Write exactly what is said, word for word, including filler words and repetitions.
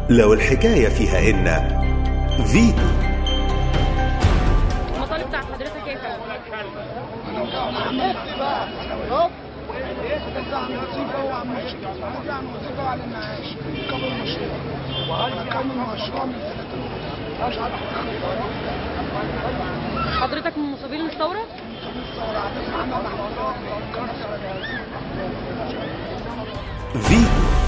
لو الحكاية فيها إن فيتو. المطالب بتاعت حضرتك ايه يا حضرتك من مصابين الثورة؟ فيتو.